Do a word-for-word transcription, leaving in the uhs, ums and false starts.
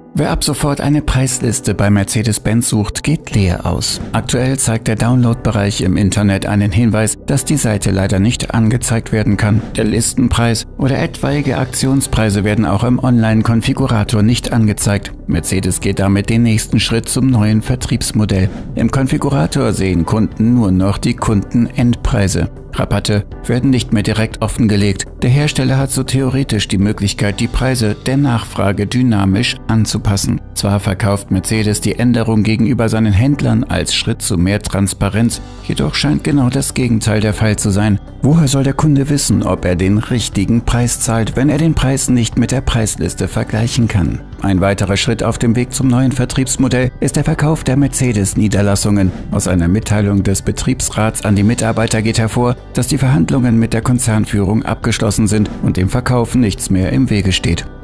Wer ab sofort eine Preisliste bei Mercedes-Benz sucht, geht leer aus. Aktuell zeigt der Download-Bereich im Internet einen Hinweis, dass die Seite leider nicht angezeigt werden kann. Der Listenpreis oder etwaige Aktionspreise werden auch im Online-Konfigurator nicht angezeigt. Mercedes geht damit den nächsten Schritt zum neuen Vertriebsmodell. Im Konfigurator sehen Kunden nur noch die Kundenendpreise. Rabatte werden nicht mehr direkt offengelegt. Der Hersteller hat so theoretisch die Möglichkeit, die Preise der Nachfrage dynamisch anzupassen. Zwar verkauft Mercedes die Änderung gegenüber seinen Händlern als Schritt zu mehr Transparenz, jedoch scheint genau das Gegenteil der Fall zu sein. Woher soll der Kunde wissen, ob er den richtigen Preis zahlt, wenn er den Preis nicht mit der Preisliste vergleichen kann? Ein weiterer Schritt auf dem Weg zum neuen Vertriebsmodell ist der Verkauf der Mercedes-Niederlassungen. Aus einer Mitteilung des Betriebsrats an die Mitarbeiter geht hervor, dass die Verhandlungen mit der Konzernführung abgeschlossen sind und dem Verkauf nichts mehr im Wege steht.